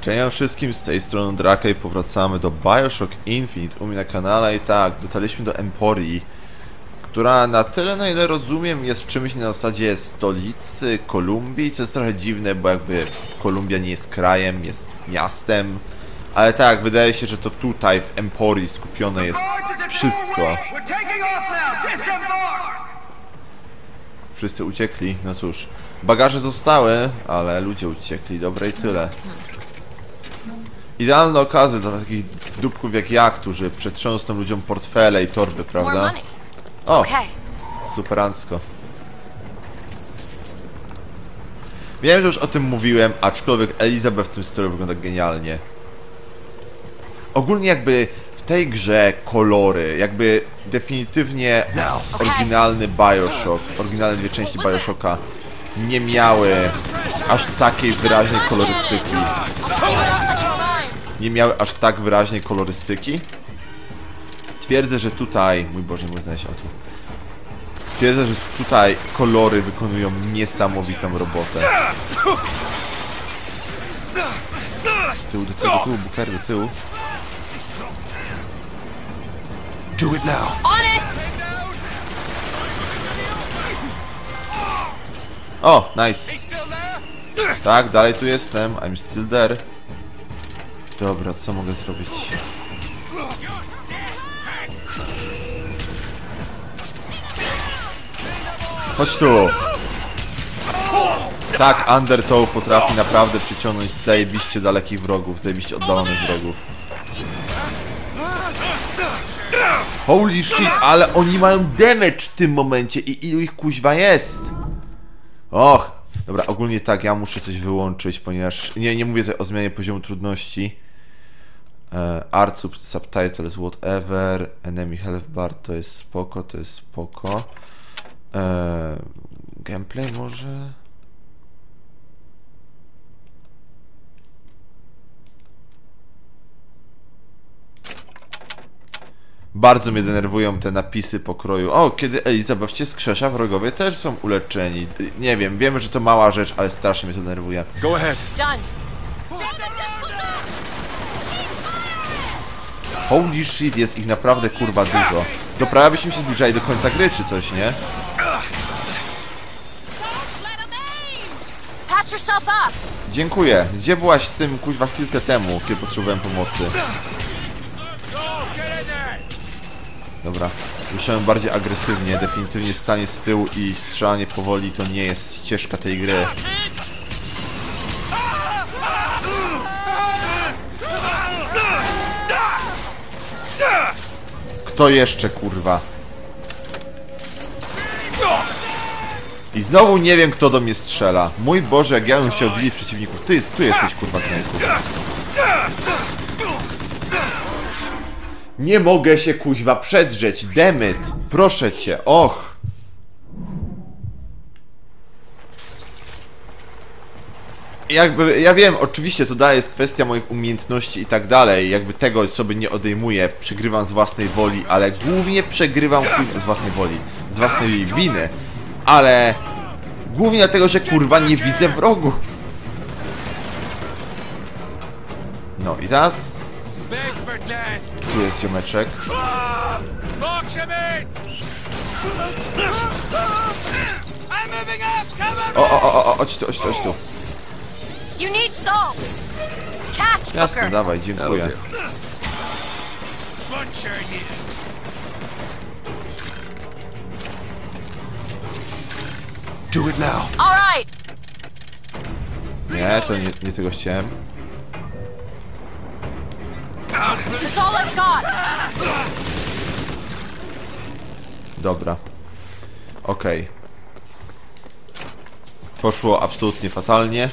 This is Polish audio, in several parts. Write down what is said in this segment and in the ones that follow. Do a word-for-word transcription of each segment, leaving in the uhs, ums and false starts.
Cześć wszystkim, z tej strony Draka i powracamy do Bioshock Infinite u mnie na kanale. I tak, dotarliśmy do Emporii, która na tyle, na ile rozumiem, jest czymś na zasadzie stolicy Kolumbii, co jest trochę dziwne, bo jakby Kolumbia nie jest krajem, jest miastem. Ale tak, wydaje się, że to tutaj w Emporii skupione jest wszystko. Wszyscy uciekli, no cóż. Bagaże zostały, ale ludzie uciekli, dobre i tyle. Idealna okazja dla takich dupków jak ja, którzy przetrząsną ludziom portfele i torby, prawda? O! Superancko. Wiem, że już o tym mówiłem, aczkolwiek Elizabeth w tym stylu wygląda genialnie. Ogólnie jakby w tej grze kolory, jakby definitywnie oryginalny Bioshock, oryginalne dwie części Bioshocka nie miały aż takiej wyraźnej kolorystyki. Nie miały aż tak wyraźnej kolorystyki. Twierdzę, że tutaj... Mój Boże, nie mogę znaleźć o tu. Twierdzę, że tutaj kolory wykonują niesamowitą robotę. Do tyłu, do tyłu, do tyłu, Booker, do tyłu. Do it now. On it. O, nice. Tak, dalej tu jestem. I'm still there. Dobra, co mogę zrobić? Chodź tu. Tak, Undertow potrafi naprawdę przyciągnąć zajebiście dalekich wrogów, zajebiście oddalonych wrogów. Holy shit, ale oni mają damage w tym momencie i ilu ich kuźwa jest? Och, dobra, ogólnie tak, ja muszę coś wyłączyć, ponieważ... Nie, nie mówię tutaj o zmianie poziomu trudności. e, Art sub, subtitles, whatever. Enemy health bar, to jest spoko, to jest spoko. e, Gameplay może... Bardzo mnie denerwują te napisy pokroju. O, kiedy Elizabeth cię skrzesza, wrogowie też są uleczeni. Nie wiem, wiemy, że to mała rzecz, ale strasznie mnie to denerwuje. Go ahead. Done. Holy shit, jest ich naprawdę kurwa dużo. To prawie byśmy się zbliżali do końca gry czy coś, nie? Patch yourself up. Dziękuję. Gdzie byłaś z tym kuźwa chwilkę temu, kiedy potrzebowałem pomocy? Dobra, ruszałem bardziej agresywnie, definitywnie stanie z tyłu i strzelanie powoli to nie jest ścieżka tej gry. Kto jeszcze, kurwa? I znowu nie wiem, kto do mnie strzela. Mój Boże, jak ja bym chciał widzieć przeciwników. Ty, tu jesteś, kurwa, knajku. Nie mogę się, kuźwa, przedrzeć. Demet. Proszę cię. Och. Jakby, ja wiem, oczywiście to dalej jest kwestia moich umiejętności i tak dalej. Jakby tego sobie nie odejmuję. Przegrywam z własnej woli, ale głównie przegrywam z własnej woli. Z własnej winy. Ale głównie dlatego, że kurwa nie widzę wrogów. No i teraz... Tu jest ziomeczek. O, o, o, o, chodź tu, chodź tu, chodź tu. Jasne, dawaj, dziękuję. Do it now. All right. Nie, to nie, nie tego chciałem. That's all I've got. Dobra. Okej. Okay. Poszło absolutnie fatalnie.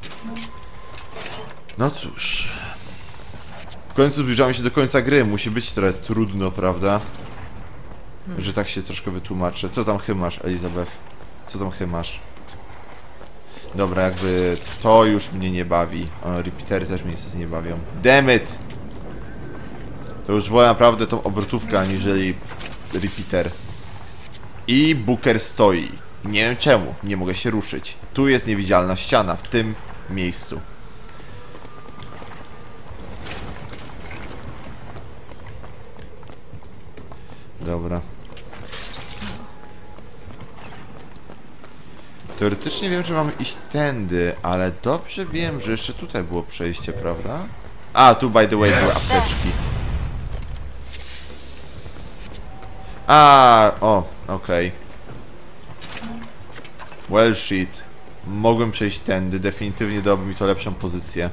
No cóż. W końcu zbliżamy się do końca gry. Musi być trochę trudno, prawda? Że tak się troszkę wytłumaczę. Co tam chymasz, Elizabeth? Co tam chymasz? Dobra, jakby to już mnie nie bawi. O, repeatery też mnie niestety nie bawią. Damn it! To już wolę naprawdę tą obrotówkę, aniżeli repeater. I Booker stoi. Nie wiem czemu, nie mogę się ruszyć. Tu jest niewidzialna ściana, w tym miejscu. dobra. Teoretycznie wiem, że mamy iść tędy, ale dobrze wiem, że jeszcze tutaj było przejście, prawda? A, tu by the way były apteczki. A, o, okej. Okay. Well shit. Mogłem przejść tędy, definitywnie dałoby mi to lepszą pozycję.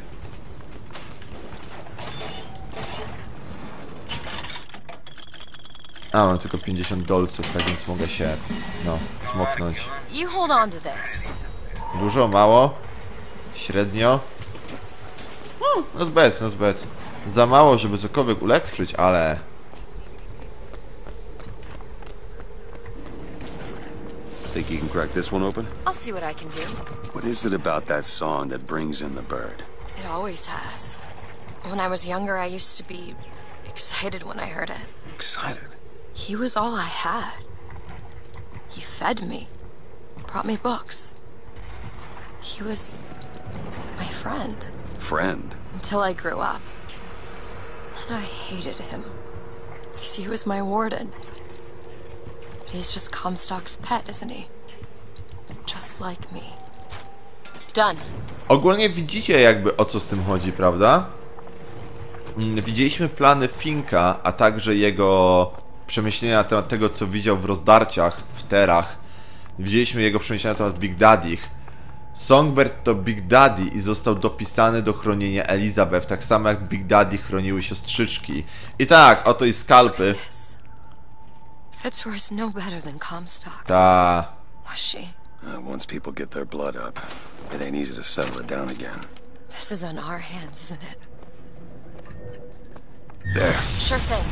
A, mam tylko pięćdziesiąt dolców, tak więc mogę się, no, smoknąć. You hold on to this. Dużo, mało? Średnio? No, not bad, not bad. Za mało, żeby cokolwiek ulepszyć, ale... Think you can crack this one open? I'll see what I can do. What is it about that song that brings in the bird? It always has. When I was younger, I used to be excited when I heard it. Excited. He was all I had. He fed me, brought me books. He was my friend. Friend? Until I grew up. Then I hated him. Because he was my warden. But he's just Comstock's pet, isn't he? Just like me. Done. Ogólnie widzicie jakby o co z tym chodzi, prawda? Widzieliśmy plany Finka, a także jego przemyślenia na temat tego, co widział w rozdarciach, w terach. Widzieliśmy jego przemyślenia na temat Big Daddy'ch. Songbird to Big Daddy i został dopisany do chronienia Elizabeth, tak samo jak Big Daddy chroniły siostrzyczki. I tak, oto i skalpy. Fitzroy's no better than Comstock. Ta. Was she? Uh, once people get their blood up, it ain't easy to settle it down again. This is on our hands, isn't it? There. Sure thing.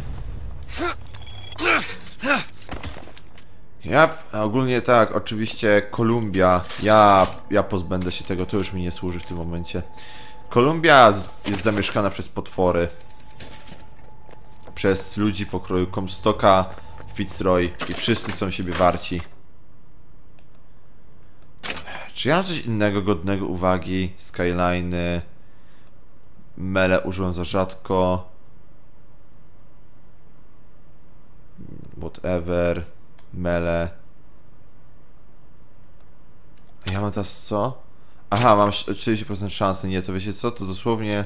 Ja, ogólnie tak, oczywiście Kolumbia, ja, ja pozbędę się tego, to już mi nie służy w tym momencie. Kolumbia jest zamieszkana przez potwory. Przez ludzi pokroju Comstocka, Fitzroy i wszyscy są siebie warci. Czy ja mam coś innego godnego uwagi? Skyline'y. Mele użyłem za rzadko. Whatever. Mele. A ja mam teraz co? Aha, mam czterdzieści procent szansy. Nie, to wiecie co? To dosłownie...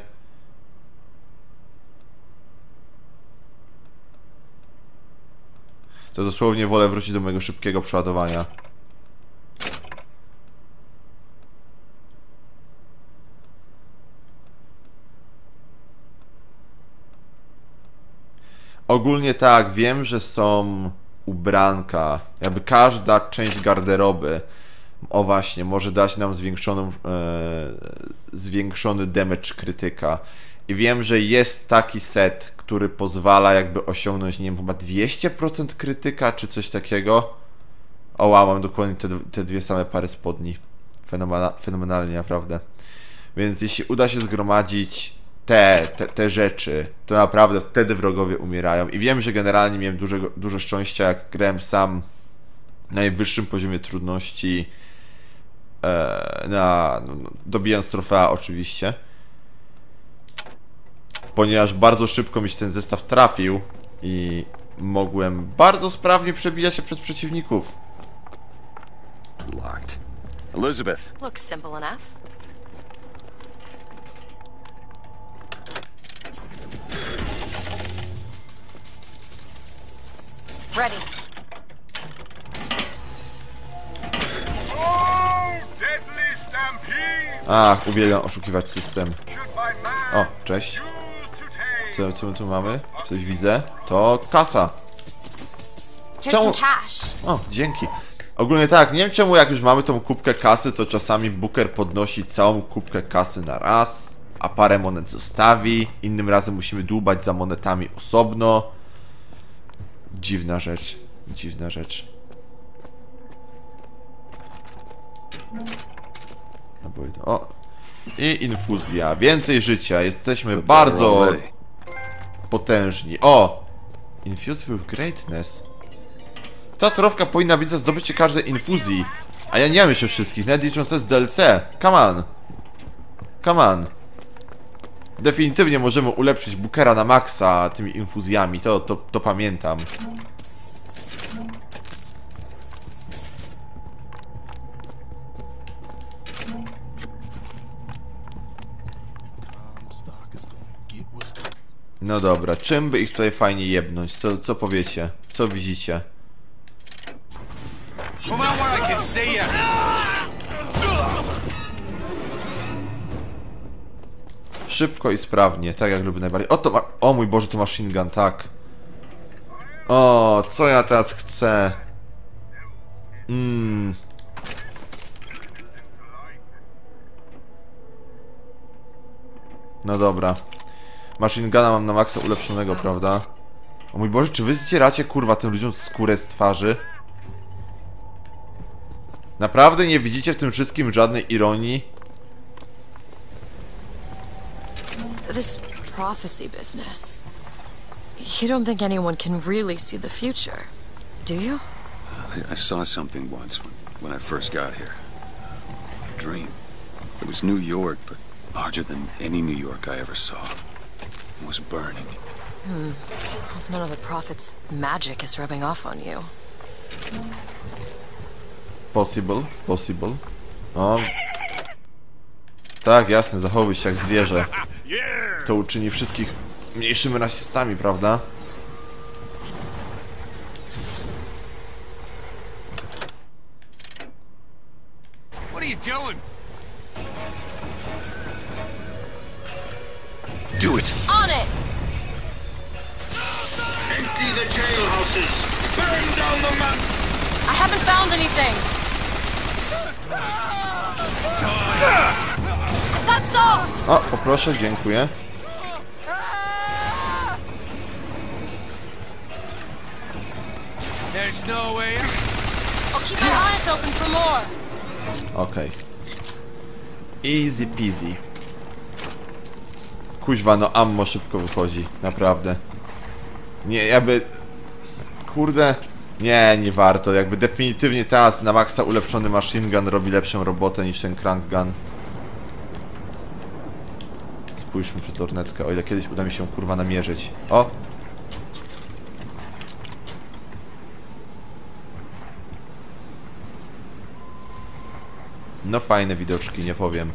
To dosłownie wolę wrócić do mojego szybkiego przeładowania. Ogólnie tak, wiem, że są ubranka, jakby każda część garderoby, o właśnie, może dać nam zwiększoną, e, zwiększony damage krytyka. I wiem, że jest taki set, który pozwala jakby osiągnąć, nie wiem, chyba dwieście procent krytyka, czy coś takiego. O wow, mam dokładnie te, te dwie same pary spodni. Fenomena, fenomenalnie, naprawdę. Więc jeśli uda się zgromadzić te, te, te rzeczy, to naprawdę wtedy wrogowie umierają. I wiem, że generalnie miałem dużo, dużo szczęścia, jak grałem sam na najwyższym poziomie trudności, e, na, no, dobijając trofea oczywiście. Ponieważ bardzo szybko mi się ten zestaw trafił i mogłem bardzo sprawnie przebijać się przez przeciwników. Locked. Elizabeth. Looks simple enough. Ready. Ach, uwielbiam oszukiwać system. O, cześć. Co, co my tu mamy? Coś widzę. To kasa. Czemu? O, dzięki. Ogólnie tak, nie wiem czemu jak już mamy tą kubkę kasy, to czasami Booker podnosi całą kubkę kasy na raz, a parę monet zostawi. Innym razem musimy dłubać za monetami osobno. Dziwna rzecz. Dziwna rzecz. O. I infuzja. Więcej życia. Jesteśmy bardzo potężni. O! Infuse with greatness. Ta trofka powinna być za zdobycie każdej infuzji. A ja nie mam jeszcze wszystkich, nawet licząc z D L C. Come on. Come on. Definitywnie możemy ulepszyć Bookera na maksa tymi infuzjami. To, to, to pamiętam. No dobra, czym by ich tutaj fajnie jebnąć? Co, co powiecie? Co widzicie? Szybko i sprawnie, tak jak lubię najbardziej. O, to ma... o mój Boże, to machine gun, tak. O, co ja teraz chcę? Mmm. No dobra. Machine guna mam na maksa ulepszonego, prawda? O mój Boże, czy wy zdzieracie, kurwa, tym ludziom skórę z twarzy? Naprawdę nie widzicie w tym wszystkim żadnej ironii? This prophecy business. You don't think anyone can really see the future, do you? I, I saw something once when, when I first got here. A dream. It was New York, but larger than any New York I ever saw. It was burning. Hmm. None of the prophet's magic is rubbing off on you. Possible, possible. O. Tak, jasne, zachowuj się jak zwierzę. To uczyni wszystkich mniejszymi rasistami, prawda? What are you doing? Do it! On it! Empty the jailhouses! Burn down the man! I haven't found anything! Got salt! O, poproszę, dziękuję. There's no way out. I'll keep my eyes open for more. Okej. Easy peasy. Kuźwa, no ammo szybko wychodzi, naprawdę. Nie, jakby... Kurde... Nie, nie warto, jakby definitywnie teraz na maksa ulepszony machine gun robi lepszą robotę niż ten crank gun. Spójrzmy przez lornetkę, o ile kiedyś uda mi się kurwa namierzyć. O! No fajne widoczki, nie powiem.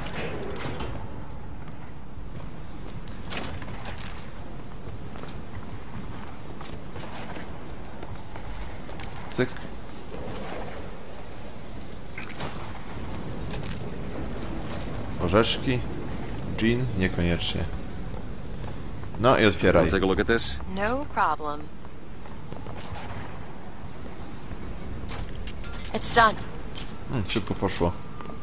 Cyk. Orzeszki. Gin? Niekoniecznie. No i otwieraj. Take a look at this. No problem. It's done. Hmm, szybko poszło.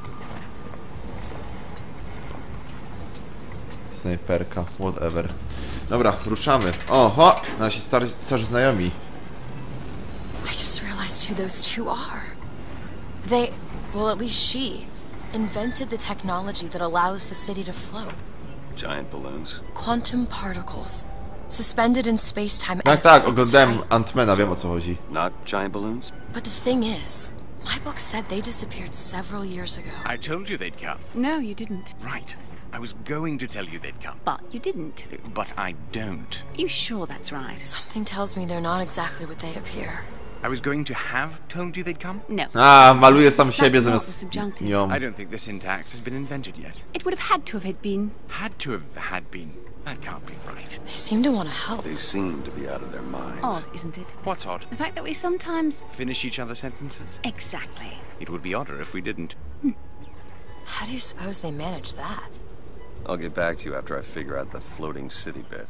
Snajperka, whatever. Dobra, ruszamy. Oho! Nasi stary, starzy znajomi. I just realized who those two are. They, well, at least she, invented the technology that allows the city to float. Giant balloons. Quantum particles. Suspended in space-time. Tak, tak, oglądałem Ant-Mana, wiem o co chodzi. Not giant balloons? But the thing is, my book said they disappeared several years ago. I told you they'd come. No, you didn't. Right. I was going to tell you they'd come. But you didn't. But I don't. You sure that's right? Something tells me they're not exactly what they appear. I was going to have told you they'd come. No. A, maluje sam siebie That's not zamiast the subjunctive. nią. I don't think the syntax has been invented yet. It would have had to have had been. Had to have had been. That can't be right. They seem to want to help. They seem to be out of their minds. Odd, isn't it? What's odd? The fact that we sometimes... Finish each other's sentences? Exactly. It would be odder if we didn't. How do you suppose they manage that? I'll get back to you after I figure out the floating city bit.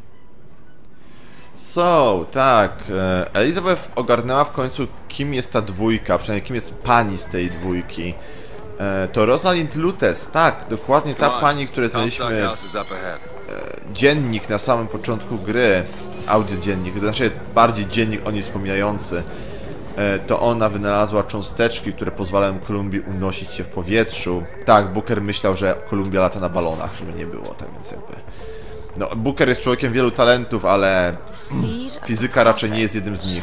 So, tak, e, Elizabeth ogarnęła w końcu, kim jest ta dwójka, przynajmniej kim jest pani z tej dwójki. E, to Rosalind Lutes, tak, dokładnie ta pani, której znaleźliśmy e, dziennik na samym początku gry, audiodziennik, to znaczy bardziej dziennik o niej wspominający. E, to ona wynalazła cząsteczki, które pozwalają Kolumbii unosić się w powietrzu. Tak, Booker myślał, że Kolumbia lata na balonach, żeby nie było, tak więc jakby... No, Booker jest człowiekiem wielu talentów, ale fizyka raczej nie jest jednym z nich.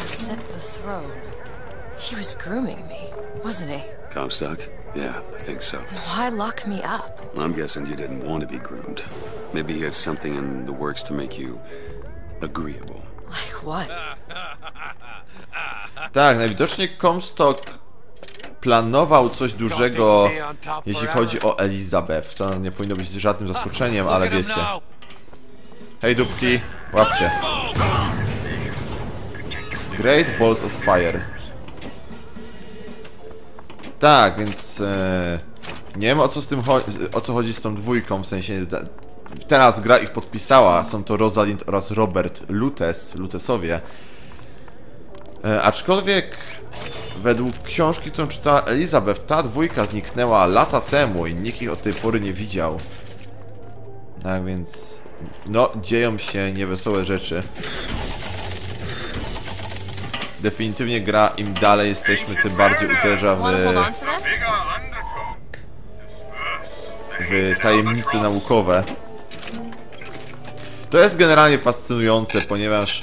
He was grooming me, wasn't he? Comstock? Yeah, I think so. Why lock me up? I'm guessing you didn't want to be groomed. Maybe he had something in the works to make you agreeable. Like what? Tak, najwidoczniej Comstock planował coś dużego, jeśli chodzi o Elizabeth. To nie powinno być żadnym zaskoczeniem, ale wiecie. Hej dupki, łapcie. Great Balls of Fire. Tak, więc e, nie wiem o co z tym chodzi, o co chodzi z tą dwójką, w sensie teraz gra ich podpisała, są to Rosalind oraz Robert Lutes, Lutesowie. E, aczkolwiek według książki, którą czytała Elizabeth, ta dwójka zniknęła lata temu i nikt ich od tej pory nie widział. Tak więc, no, dzieją się niewesołe rzeczy. Definitywnie gra, im dalej jesteśmy, tym bardziej uderza w, w tajemnice naukowe. To jest generalnie fascynujące, ponieważ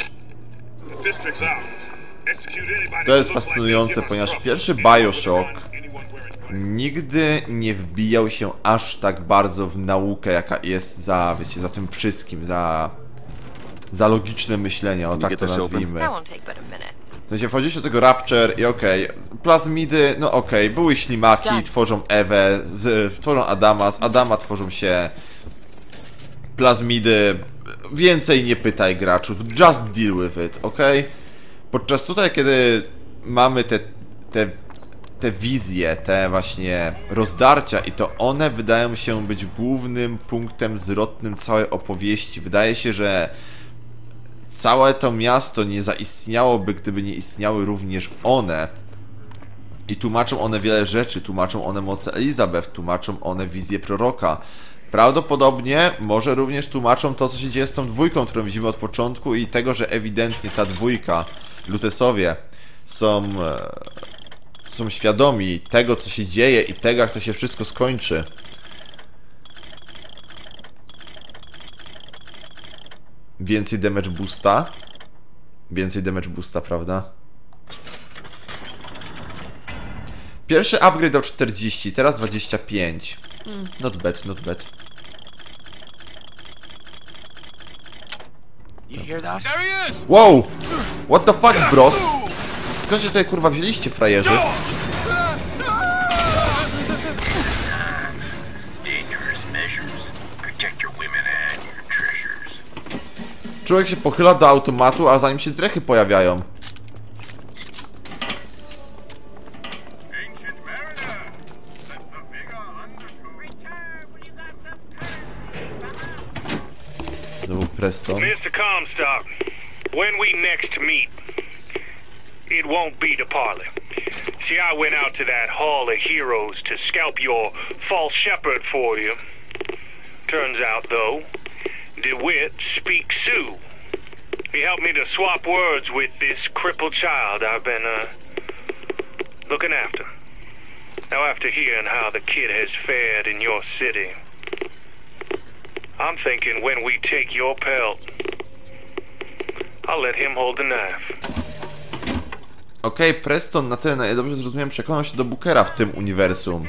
to jest fascynujące, ponieważ pierwszy Bioshock nigdy nie wbijał się aż tak bardzo w naukę, jaka jest za, wiecie, za tym wszystkim, za, za logiczne myślenie, o tak to nazwijmy. W sensie wchodzisz do tego Rapture i okej, okay, plazmidy, no okej, okay, były ślimaki, tak. Tworzą Ewę, z, tworzą Adama, z Adama tworzą się plazmidy, więcej nie pytaj graczu, just deal with it, okej? Okay? Podczas tutaj, kiedy mamy te, te, te wizje, te właśnie rozdarcia i to one wydają się być głównym punktem zwrotnym całej opowieści. Wydaje się, że całe to miasto nie zaistniałoby, gdyby nie istniały również one. I tłumaczą one wiele rzeczy, tłumaczą one moce Elizabeth, tłumaczą one wizję proroka. Prawdopodobnie może również tłumaczą to, co się dzieje z tą dwójką, którą widzimy od początku i tego, że ewidentnie ta dwójka, Lutesowie, są, e, są świadomi tego, co się dzieje i tego, jak to się wszystko skończy. Więcej damage boosta. Więcej damage boosta, prawda? Pierwszy upgrade dał czterdzieści, teraz dwadzieścia pięć. Mm, not bad, not bad. Wow! What the fuck, bros? Skąd się tutaj kurwa wzięliście, frajerzy? Człowiek się pochyla do automatu, a zanim się drechy pojawiają. Znowu Preston. mister Comstock, when we next meet, it won't be to parley. See, I went out to that Hall of Heroes to scalp your false shepherd for you. Turns out, though, DeWitt speaks Sioux. He helped me to swap words with this crippled child I've been, uh, looking after. Now, after hearing how the kid has fared in your city, I'm thinking when we take your pelt, I'll let him hold the knife. Okej, okay, Preston na tyle, na ile dobrze zrozumiałem, przekonał się do Bookera w tym uniwersum.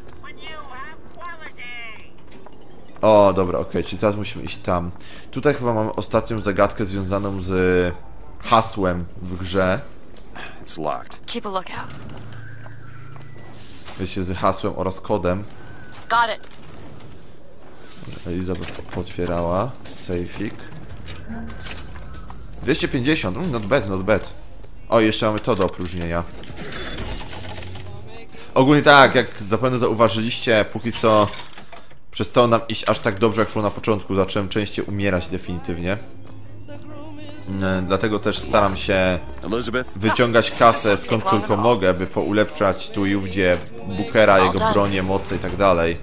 O, dobra, okej, okay, czyli teraz musimy iść tam. Tutaj chyba mamy ostatnią zagadkę związaną z hasłem w grze. It's locked. Keep a lookout. Wiecie, z hasłem oraz kodem. Got it. Elizabeth otwierała. Safeik. dwieście pięćdziesiąt. Mm, not bad, not bad. O, jeszcze mamy to do opróżnienia. Ogólnie tak, jak zapewne zauważyliście, póki co przestało nam iść aż tak dobrze, jak szło na początku. Zacząłem częściej umierać definitywnie. Dlatego też staram się wyciągać kasę skąd tylko mogę, by poulepszać tu i ówdzie Bookera, jego bronię, moce i tak dalej.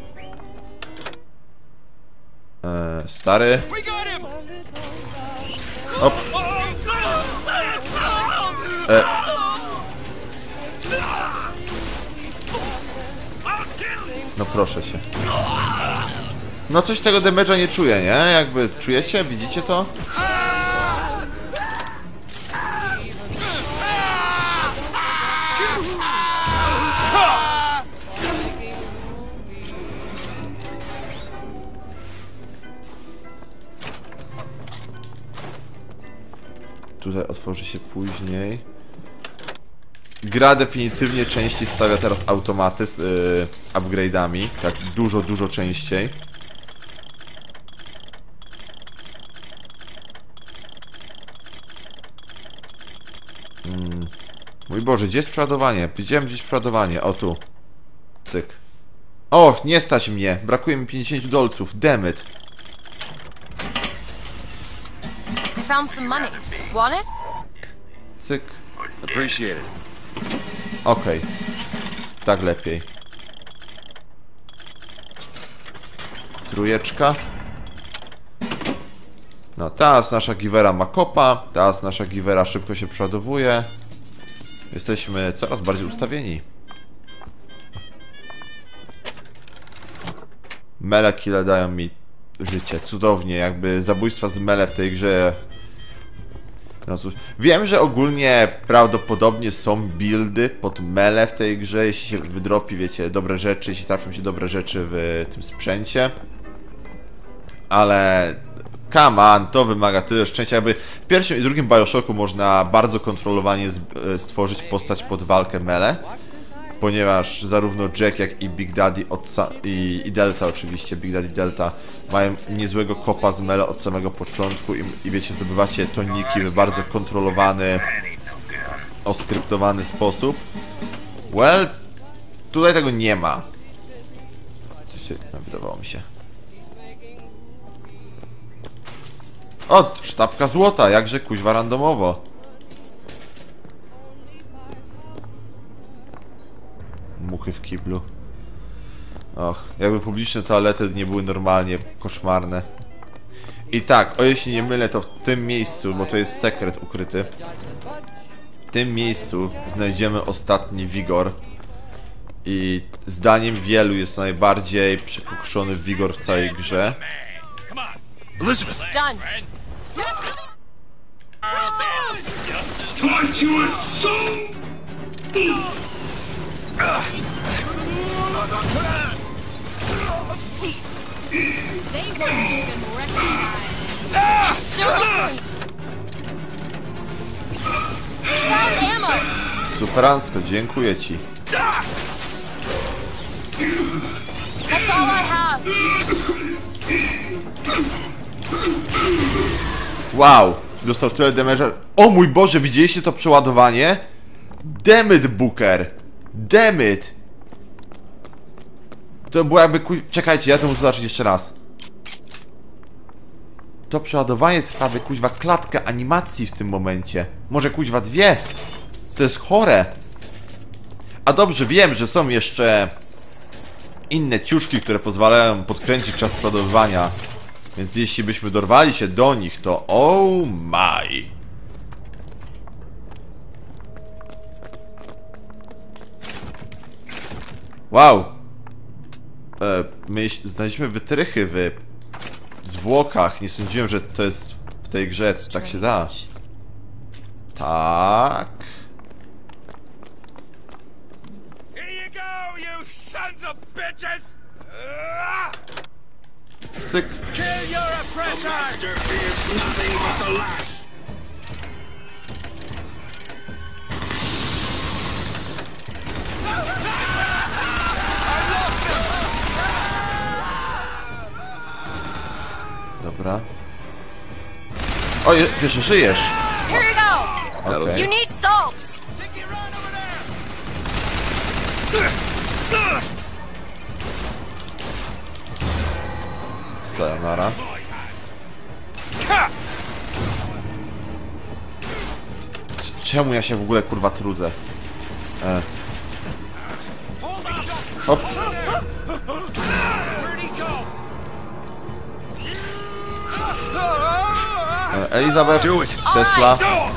Eee, stary. Op. E. No proszę cię. No coś tego damage'a nie czuję, nie? Jakby czujecie? Widzicie to? Tutaj otworzy się później. gra definitywnie częściej stawia teraz automaty z yy, upgrade'ami. Tak, dużo, dużo częściej. Hmm. Mój Boże, gdzie jest przeładowanie? Widziałem gdzieś przeładowanie. O, tu. Cyk. O, nie stać mnie. Brakuje mi pięćdziesiąt dolców. Damn it. I found some money. Want it? Cyk. Appreciate it. Okej. Okay. Tak lepiej. Trójeczka. No, teraz nasza giwera ma kopa. Teraz nasza giwera szybko się przeładowuje. Jesteśmy coraz bardziej ustawieni. Mele kille dają mi życie. Cudownie. Jakby zabójstwa z mele w tej grze... No cóż, wiem, że ogólnie prawdopodobnie są buildy pod mele w tej grze, jeśli się wydropi, wiecie, dobre rzeczy, jeśli trafią się dobre rzeczy w tym sprzęcie. Ale... Come on, to wymaga tyle szczęścia, jakby w pierwszym i drugim Bioshocku można bardzo kontrolowanie stworzyć postać pod walkę mele. Ponieważ zarówno Jack, jak i Big Daddy od i, i Delta oczywiście, Big Daddy Delta mają niezłego kopa z mele od samego początku i, i wiecie, zdobywacie toniki w bardzo kontrolowany, oskryptowany sposób. Well, tutaj tego nie ma. Coś się, no, wydawało mi się. O, sztabka złota, jakże kuźwa randomowo. Muchy w kiblu. Och, jakby publiczne toalety nie były normalnie koszmarne. I tak, o jeśli nie mylę, to w tym miejscu, bo to jest sekret ukryty, w tym miejscu znajdziemy ostatni wigor. I zdaniem wielu jest to najbardziej przykukszony wigor w całej grze. Elizabeth! Done. Taught you a soul! They won't even recognize. Still looking. Found ammo. Superancko, dziękuję ci. That's all I have. Wow, dostał tyle damage'a. O mój Boże, widzieliście to przeładowanie? Damn it, Booker. Damn it. To było jakby ku... Czekajcie, ja to muszę zobaczyć jeszcze raz. To przeładowanie trwa by kuźwa klatkę animacji w tym momencie. Może kuźwa dwie. To jest chore. A dobrze, wiem, że są jeszcze inne ciuszki, które pozwalają podkręcić czas przeładowywania. Więc jeśli byśmy dorwali się do nich, to oh my. Wow. E, my znaleźliśmy wytrychy w zwłokach. Nie sądziłem, że to jest w tej grze. Tak się da. Tak. Here you go, you sons of bitches! Cyk. Kill your oppressor! Master fears nothing but the lash! Dobra. O, je, ty jeszcze żyjesz. Here you go. Okay. You need salts. Take your run over there! Sayonara. Czemu ja się w ogóle kurwa trudzę? E. Hop. E, Elizabeth, Tesla.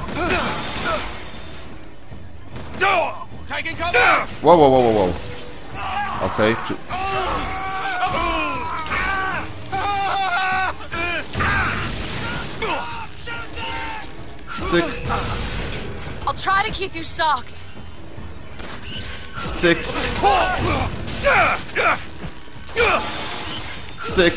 Wow, wow, wow, wow, wow. Okej, okay. Przy... Cyk. I'll try to keep you stocked. Cyk. Cyk.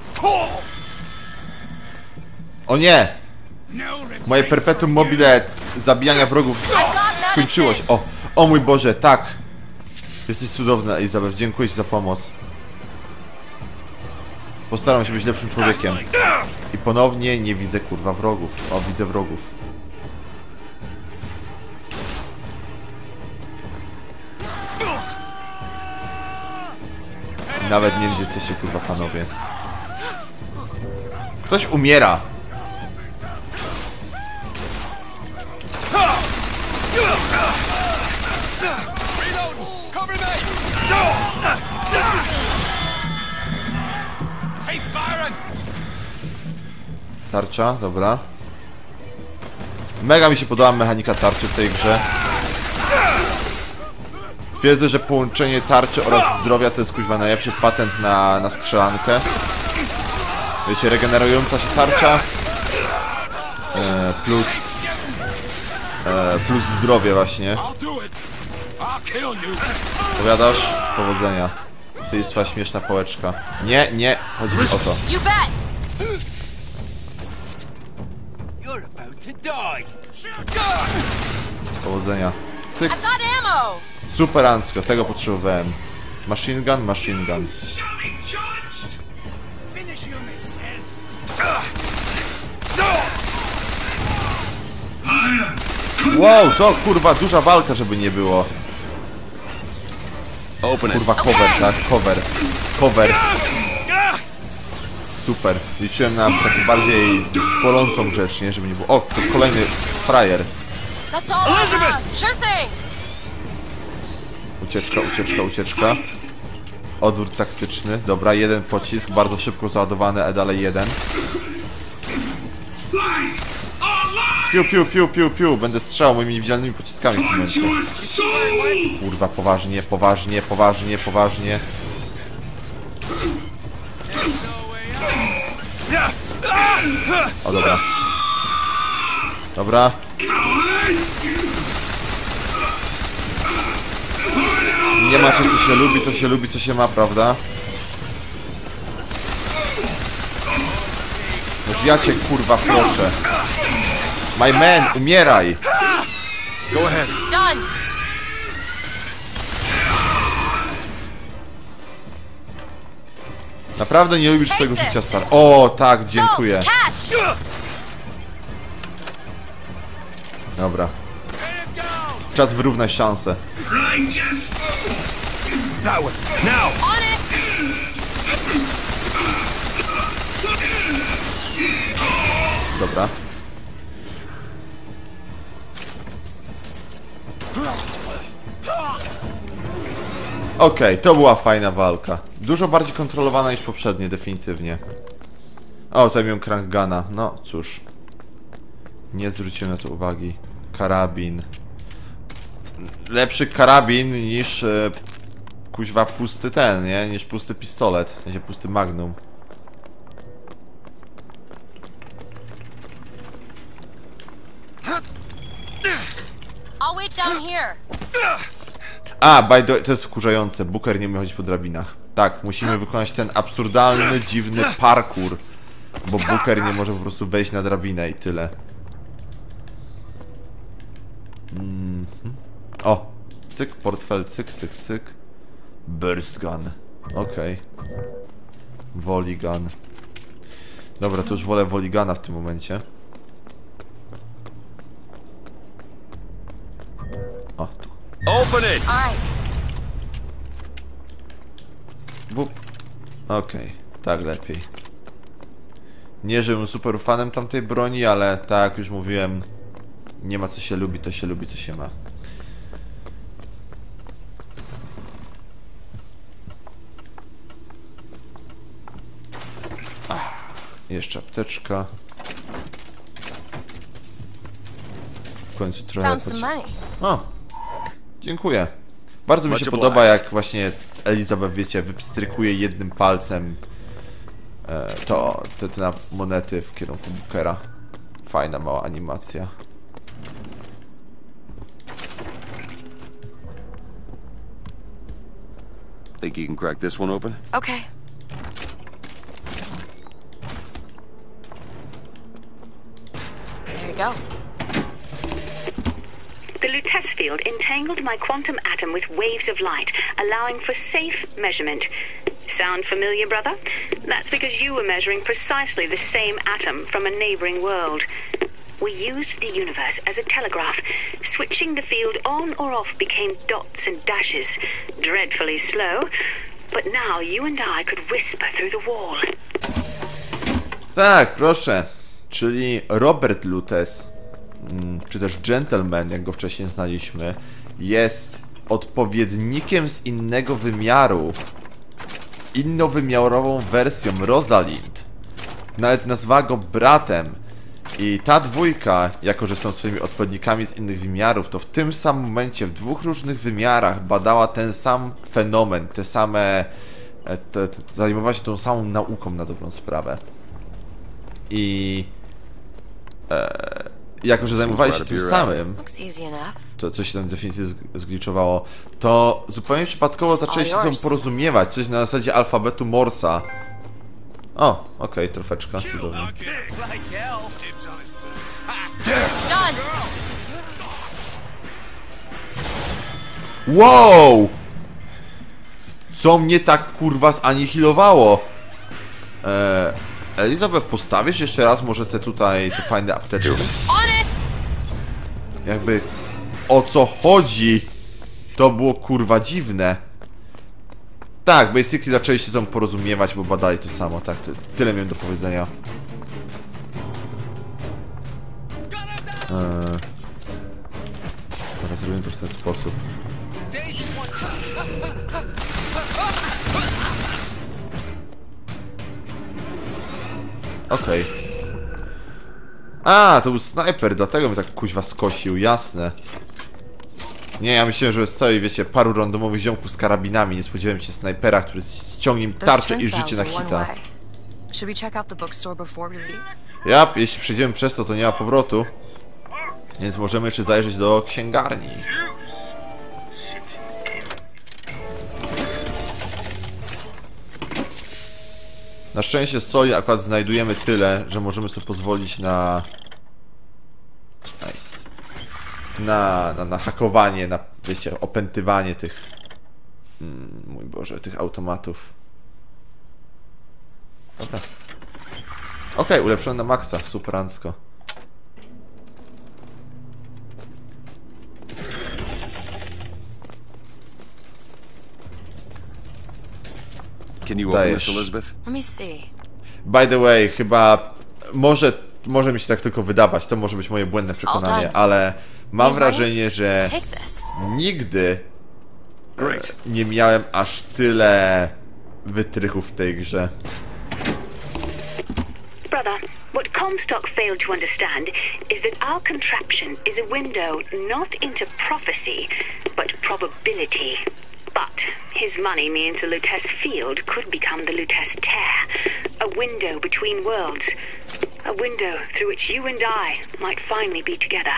O nie! Moje perpetuum mobile zabijania wrogów skończyło się. O, o mój Boże, tak. Jesteś cudowna, Elizabeth, dziękuję ci za pomoc. Postaram się być lepszym człowiekiem. I ponownie nie widzę kurwa wrogów. O, widzę wrogów. Nawet nie wiem, gdzie jesteście kurwa panowie. Ktoś umiera. Tarcza, dobra. Mega mi się podoba mechanika tarczy w tej grze. Twierdzę, że połączenie tarczy oraz zdrowia to jest kuźwa najlepszy patent na, na strzelankę. Wiecie, regenerująca się tarcza e, plus e, plus zdrowie właśnie. Powiadasz? Powodzenia. To jest twoja śmieszna pałeczka. Nie, nie, chodzi mi o to. Powodzenia. Cyk. Super Ansko, tego potrzebowałem. Machine gun, machine gun. Wow, to kurwa duża walka, żeby nie było. Kurwa cover, tak? Cover. Cover. Super. Liczyłem na taką bardziej bolącą rzecz, nie? Żeby nie było... O, to kolejny frajer. Ucieczka, ucieczka, ucieczka. Odwrót taktyczny. Dobra, jeden pocisk, bardzo szybko załadowany, a dalej jeden. Piu, piu, piu, piu, piu. Będę strzelał moimi niewidzialnymi pociskami w tym momencie. Kurwa, poważnie, poważnie, poważnie, poważnie. O, dobra. Dobra. Nie ma się, co się lubi, to się lubi, co się ma, prawda? Już ja cię, kurwa, proszę. My man, umieraj! Go ahead. Done. Naprawdę nie lubisz swojego życia, star. O, tak, dziękuję. Dobra. Czas wyrównać szanse. Dobra. Okej, okay, to była fajna walka. Dużo bardziej kontrolowana niż poprzednie, definitywnie. O, tutaj miałem crankguna. No, cóż. Nie zwróciłem na to uwagi. Karabin. Lepszy karabin niż... E, kuźwa pusty ten, nie? Niż pusty pistolet. W sensie pusty magnum. I'll wait down here. A, by the way, to jest wkurzające. Booker nie umie chodzić po drabinach. Tak, musimy wykonać ten absurdalny, dziwny parkour. Bo Booker nie może po prostu wejść na drabinę i tyle. Mm -hmm. O! Cyk, portfel, cyk, cyk, cyk. Burst gun. Okej. Okay. Volley gun. Dobra, to już wolę volley guna w tym momencie. O, tu. Open it! Wup. Okej, okay, tak lepiej. Nie, żebym super fanem tamtej broni, ale tak jak już mówiłem, nie ma co się lubi, to się lubi, co się ma. Ach, jeszcze apteczka. W końcu trochę... O, dziękuję. Bardzo mi się podoba, jak właśnie Elizabeth, wiecie, wypstrykuje jednym palcem e, to, te, te monety w kierunku Bookera. Fajna mała animacja. Think you can crack this one open? Okay. There you go. Lutece field entangled my quantum atom with waves of light, allowing for safe measurement. Sound familiar, brother? That's because you were measuring precisely the same atom from a neighboring world. We used the universe as a telegraph. Switching the field on or off became dots and dashes. Dreadfully slow, but now you and I could whisper through the wall. Tak, proszę. Czyli Robert Lutece, czy też Gentleman, jak go wcześniej znaliśmy, jest odpowiednikiem z innego wymiaru. Innowymiarową wersją Rosalind. Nawet nazwała go bratem. I ta dwójka, jako że są swoimi odpowiednikami z innych wymiarów, to w tym samym momencie, w dwóch różnych wymiarach badała ten sam fenomen, te same... Te, te, zajmowała się tą samą nauką na dobrą sprawę. I... E, jako że zajmowali się tym samym, to coś się tam definicji zgliczowało, to zupełnie przypadkowo zaczęli się ze sobą porozumiewać, coś na zasadzie alfabetu Morsa. O, okej, okay, trofeczka, cudownie. Wow! Co mnie tak kurwa zanihilowało? Eee, Elizabeth, postawisz jeszcze raz może te tutaj, te fajne apteczki? Jakby, o co chodzi? To było kurwa dziwne. Tak, basically zaczęli się ze sobą porozumiewać, bo badali to samo, tak, ty, tyle miałem do powiedzenia. Eee, teraz zrobimy to w ten sposób. Okej. Okay. A, to był snajper, dlatego mnie tak kuźwa skosił, jasne. Nie, ja myślałem, że stoi, wiecie, paru randomowych ziomków z karabinami. Nie spodziewałem się snajpera, który ściągnie im tarczę i życie na hita. Jap, jeśli przejdziemy przez to, to nie ma powrotu. Więc możemy jeszcze zajrzeć do księgarni. Na szczęście z soli akurat znajdujemy tyle, że możemy sobie pozwolić na... Nice. Na, na, na hakowanie, na, wiecie, opętywanie tych... Mm, mój Boże, tych automatów. Dobra. Okej, okay, ulepszony na maksa, superancko. Can you open this, Elizabeth? Let me see. By the way, chyba może, może mi się tak tylko wydawać, to może być moje błędne przekonanie, ale mam wrażenie, że nigdy nie miałem aż tyle wytrychów w tej grze. Brother, what Comstock failed to understand is that our contraption is a window not into prophecy, but probability. But his money means the Lutece field could become the Lutece tear, a window between worlds, a window through which you and I might finally be together.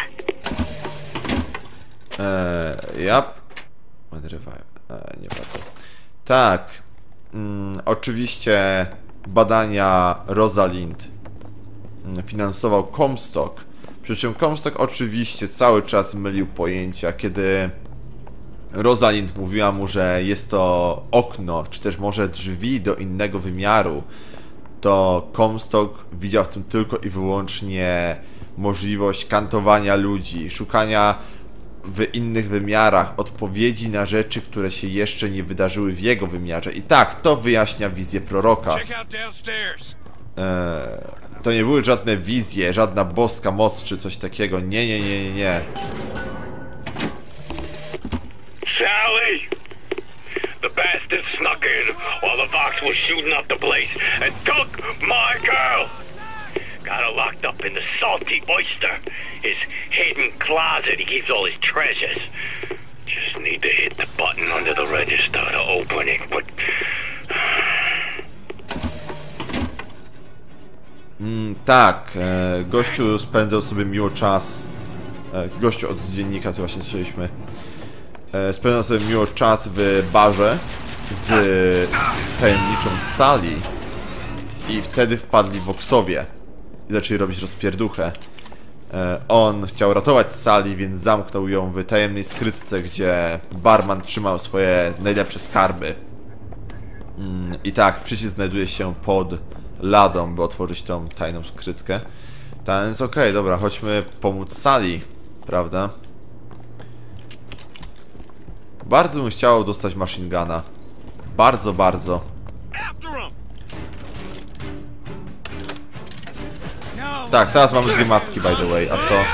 Eee, yep. Eee, nie warto. Tak. Mm, oczywiście badania Rosalind finansował Comstock. Przy czym Comstock oczywiście cały czas mylił pojęcia, kiedy Rosalind mówiła mu, że jest to okno, czy też może drzwi do innego wymiaru, to Comstock widział w tym tylko i wyłącznie możliwość kantowania ludzi, szukania w innych wymiarach odpowiedzi na rzeczy, które się jeszcze nie wydarzyły w jego wymiarze. I tak, to wyjaśnia wizję proroka. Eee, to nie były żadne wizje, żadna boska moc czy coś takiego. Nie, nie, nie, nie, nie. Sally! The bastard snuck in while the Vox was shooting up the place and took my girl! Got her locked up in the Salty Oyster, his hidden closet he keeps all his treasures. Just need to hit the button under the register to open it, but... Mm, tak, e, gościu spędzał sobie miło czas. E, gościu od dziennika, to właśnie słyszeliśmy. E, spędzał sobie miło czas w barze z tajemniczą Sally. I wtedy wpadli Voxowie i zaczęli robić rozpierduchę. E, on chciał ratować Sally, więc zamknął ją w tajemnej skrytce, gdzie barman trzymał swoje najlepsze skarby. Mm, I tak, przycisk znajduje się pod ladą, by otworzyć tą tajną skrytkę. Tak więc okej, okay, dobra, chodźmy pomóc Sally, prawda? Bardzo bym chciał dostać machine guna. Bardzo, bardzo. Tak, teraz mamy dwie macki, by the way, a co?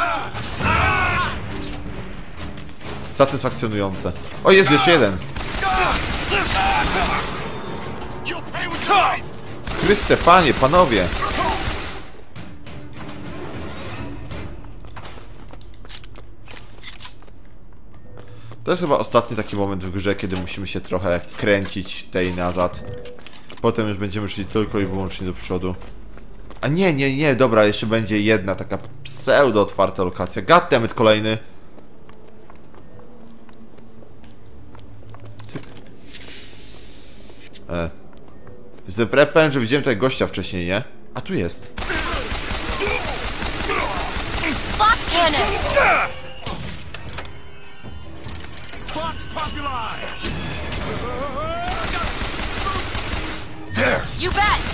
Satysfakcjonujące. O, jest jeszcze jeden. Chryste, panie, panowie. To jest chyba ostatni taki moment w grze, kiedy musimy się trochę kręcić tej nazad. Potem już będziemy szli tylko i wyłącznie do przodu. A nie, nie, nie, dobra, jeszcze będzie jedna taka pseudo otwarta lokacja. Goddammit, kolejny. Cyk. E. Jestem pewien, że widziałem tutaj gościa wcześniej, nie? A tu jest. You bet!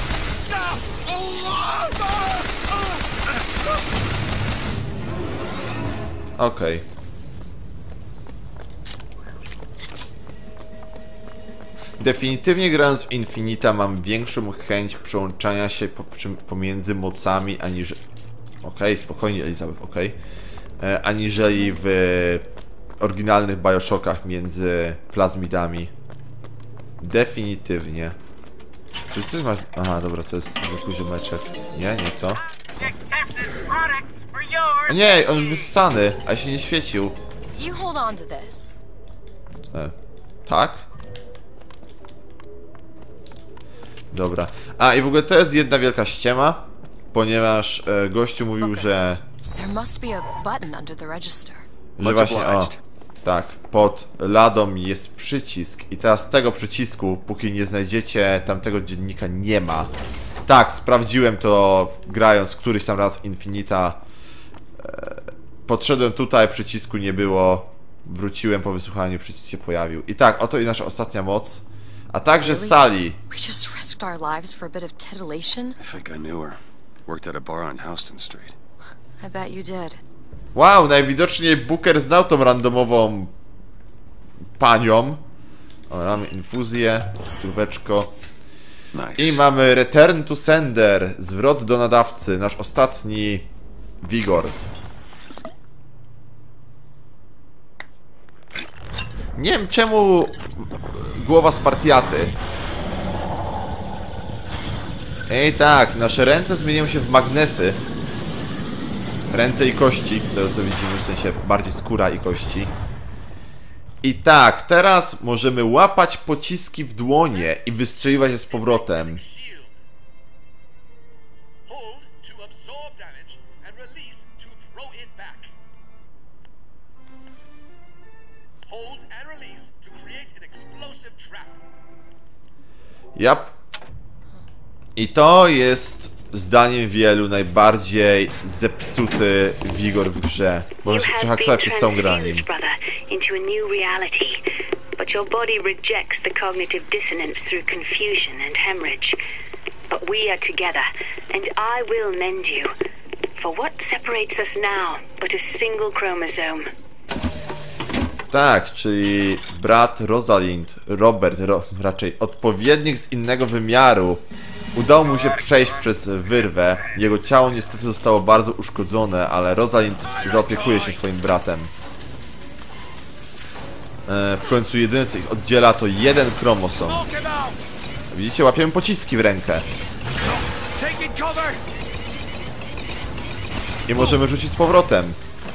Okej. Okay. Definitywnie grając w Infinita mam większą chęć przełączania się po, przy, pomiędzy mocami aniżeli... Okej, okay, spokojnie Elizabeth, okej. Okay. E, aniżeli w oryginalnych Bioshockach między plazmidami. Definitywnie. Czy coś ma... Aha, dobra, to jest zwykły ziomeczek. Nie, nie to. O nie, on już wyssany, a się nie świecił. E, tak? Dobra. A i w ogóle to jest jedna wielka ściema, ponieważ e, gościu mówił, że... Że właśnie, o, tak, pod ladą jest przycisk i teraz z tego przycisku, póki nie znajdziecie tamtego dziennika, nie ma. Tak, sprawdziłem to grając któryś tam raz Infinita. E, podszedłem tutaj, przycisku nie było. Wróciłem po wysłuchaniu, przycisk się pojawił. I tak, oto i nasza ostatnia moc. A także Sally. We just risked our lives for a bit of titillation. I think I knew her. Worked at a bar on Houston Street. I bet you did. Wow, najwidoczniej Booker znał tą randomową panią. O, mamy infuzję, tróweczko. Nice. I mamy Return to Sender, zwrot do nadawcy, nasz ostatni wigor. Nie wiem czemu głowa Spartiaty. Ej tak, nasze ręce zmieniają się w magnesy. Ręce i kości, to co widzimy, w sensie bardziej skóra i kości. I tak, teraz możemy łapać pociski w dłonie i wystrzeliwać je z powrotem. Jap. I to jest zdaniem wielu najbardziej zepsuty wigor w grze. Można się przehaksować przez całą grę nim. But your body rejects the cognitive dissonance through confusion and hemorrhage. But we are together, and I will mend you. For what separates us now but a single chromosome? Tak, czyli brat Rosalind, Robert, ro, raczej odpowiednik z innego wymiaru. Udało mu się przejść przez wyrwę. Jego ciało niestety zostało bardzo uszkodzone, ale Rosalind zaopiekuje się swoim bratem. E, w końcu jedyne co ich oddziela to jeden chromosom. Widzicie, łapiemy pociski w rękę. I możemy rzucić z powrotem.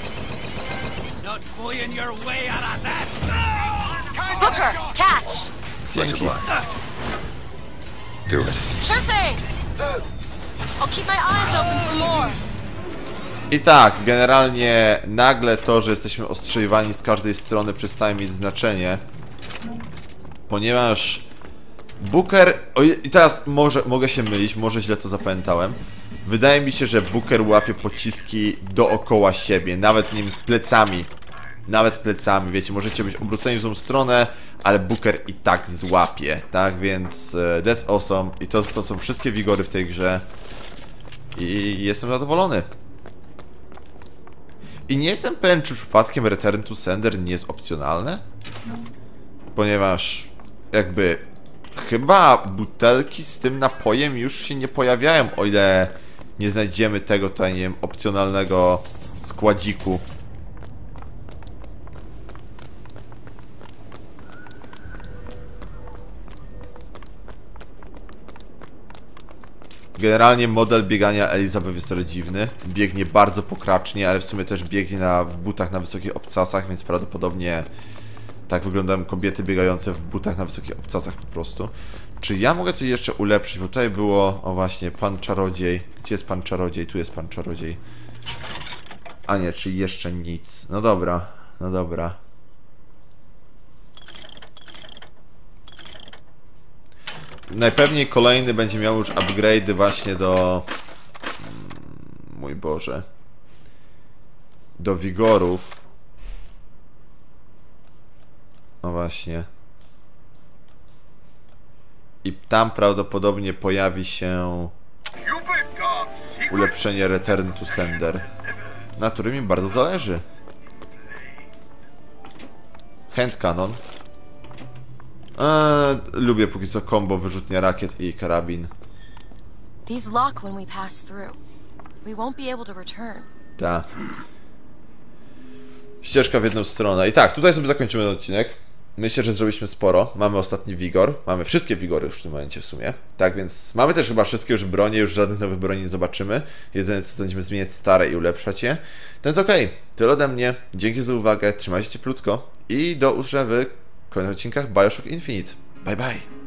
Booker, catch! Dzięki. Do it. Sure thing! I'll keep my eyes open for more. I tak, generalnie nagle to, że jesteśmy ostrzeliwani z każdej strony przestaje mieć znaczenie. Ponieważ Booker... O, i teraz może, mogę się mylić, może źle to zapamiętałem. Wydaje mi się, że Booker łapie pociski dookoła siebie, nawet nim plecami. Nawet plecami, wiecie, możecie być obróceni w tą stronę, ale Booker i tak złapie, tak? Więc uh, that's awesome. I to, to są wszystkie wigory w tej grze. I jestem zadowolony. I nie jestem pewien, czy przypadkiem Return to Sender nie jest opcjonalne? Ponieważ jakby chyba butelki z tym napojem już się nie pojawiają, o ile nie znajdziemy tego tutaj, nie wiem, opcjonalnego składziku. Generalnie model biegania Elizabeth jest trochę dziwny. Biegnie bardzo pokracznie, ale w sumie też biegnie na, w butach na wysokich obcasach, więc prawdopodobnie tak wyglądają kobiety biegające w butach na wysokich obcasach po prostu. Czy ja mogę coś jeszcze ulepszyć? Bo tutaj było, o właśnie, pan czarodziej. Gdzie jest pan czarodziej? Tu jest pan czarodziej. A nie, czy jeszcze nic. No dobra, no dobra. Najpewniej kolejny będzie miał już upgrade'y właśnie do... Mój Boże. Do wigorów. No właśnie. I tam prawdopodobnie pojawi się ulepszenie Return to Sender, na którym mi bardzo zależy. Hand cannon. Eee, lubię póki co combo, wyrzutnia rakiet i karabin. These lock when we pass through. We won't be able to return. Ta. Ścieżka w jedną stronę. I tak, tutaj sobie zakończymy ten odcinek. Myślę, że zrobiliśmy sporo. Mamy ostatni wigor. Mamy wszystkie wigory już w tym momencie w sumie. Tak, więc mamy też chyba wszystkie już bronie. Już żadnych nowych broni nie zobaczymy. Jedyne co, to będziemy zmieniać stare i ulepszać je. To jest okej. Okay. Tyle ode mnie. Dzięki za uwagę. Trzymajcie się cieplutko. I do usłyszenia w kolejnych odcinkach BioShock Infinite. Bye bye.